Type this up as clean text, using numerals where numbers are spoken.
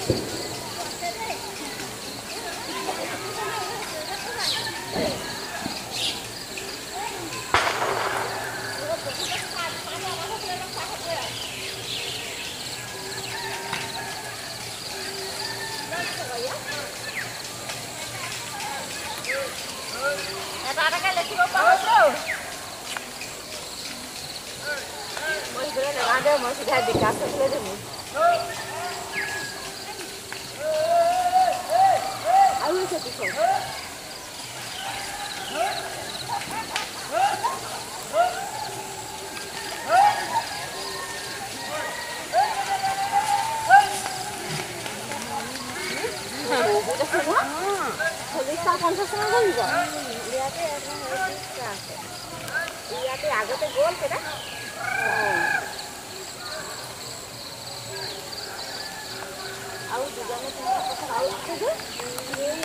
এটা লেখিব পাহৰিছো মই ঘূৰে নালাগে মই সিধা বিকাশ কৰি দিম আৰু আছে পিছত চল্লিছটা 50 টকা লাগিব ইয়াতে আছে ইয়াতে আগতে গ'ল কেইটা আৰু দুজনে 3 টকা আৰু